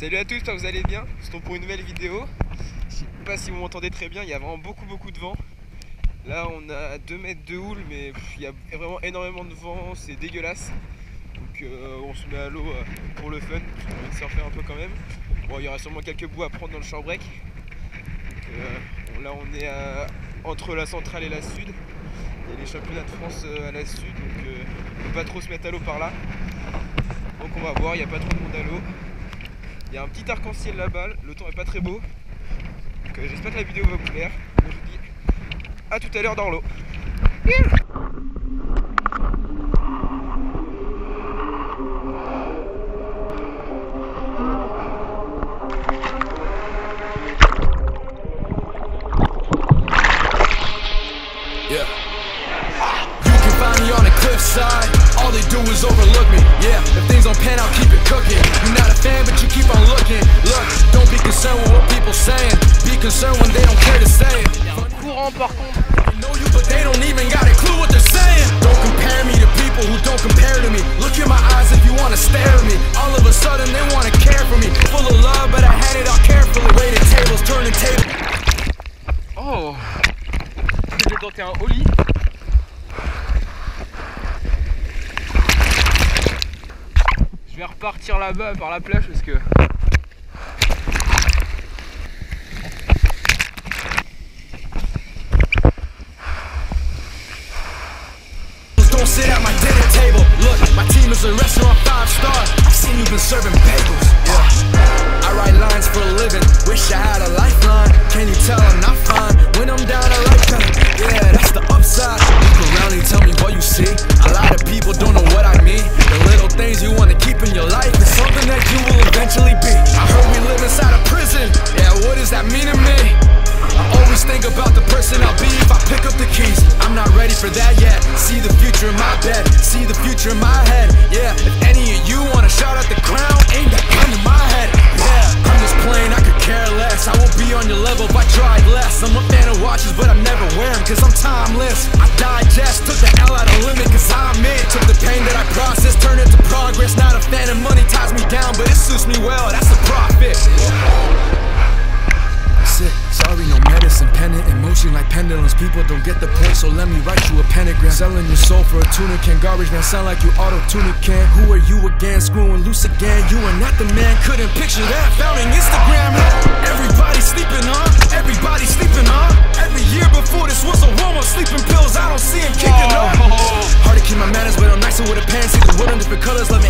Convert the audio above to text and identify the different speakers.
Speaker 1: Salut à tous, j'espère que vous allez bien. C'est pour une nouvelle vidéo. Je sais pas si vous m'entendez très bien, il y a vraiment beaucoup de vent. Là on a 2 mètres de houle, mais il y a vraiment énormément de vent, c'est dégueulasse. Donc on se met à l'eau pour le fun, on va surfer un peu quand même. Bon, il y aura sûrement quelques bouts à prendre dans le shore break. Là on est entre la centrale et la sud. Il y a les championnats de France à la sud, donc on peut pas trop se mettre à l'eau par là. Donc on va voir, il n'y a pas trop de monde à l'eau. Il y a un petit arc-en-ciel là-bas, le temps est pas très beau. Donc j'espère que la vidéo va vous plaire. Je vous dis à tout à l'heure dans l'eau.
Speaker 2: Side, all they do is overlook me. Yeah, if things don't pan out, keep it cooking. You're not a fan, but you keep on looking. Look, don't be concerned with what people saying. Be concerned when they don't care to say it.
Speaker 1: Courant par contre.
Speaker 2: They know you, but they don't even got a clue what they're saying. Don't compare me to people who don't compare to me. Look in my eyes if you wanna stare at me. All of a sudden they wanna care for me. Full of love, but I hand it out carefully. Waiting tables, turning tables.
Speaker 1: Oh, j'ai tenté un ollie. Je vais repartir là-bas par la plage parce que
Speaker 2: don't sit at my dinner table. Look, my team is a restaurant 5-star. I've seen you been serving bagels. Yeah, I write lines for a living. Wish I had a lifeline. Can you tell I'm not fine? When I'm down, I like that. Yeah, that's the upside. Look around and tell me what you see. A lot of people don't know what I mean. The little things you want to keep in your life is something that you will eventually be. I heard we live inside a prison. Yeah, what does that mean to me? I always think about the person I'll be if I pick up the keys. I'm not ready for that yet. See the future in my bed, see the future in my head. Yeah, if any of you wanna shout at the ground, aim that gun in my head. Yeah, I'm just playing, I could care less. I won't be on your level if I tried less. I'm a fan of watches, but I never wear them cause I'm timeless. I digest, took the L out of limit cause I'm it. Took the pain that I processed, turned it to progress. Not a fan of money, ties me down, but it suits me well, that's a profit. Sorry, no medicine, pennant in motion like pendulums. People don't get the point, so let me write you a pentagram. Selling your soul for a tuna can. Garbage man, sound like you auto-tuna can. Who are you again? Screwing loose again. You are not the man, couldn't picture that. Found in Instagram. Everybody sleeping, huh? Everybody sleeping, huh? Every year before this was a warm-up. Sleeping pills, I don't see him kicking, huh? Hard to keep my manners, but I'm nicer with a pen. See the world in different colors, let me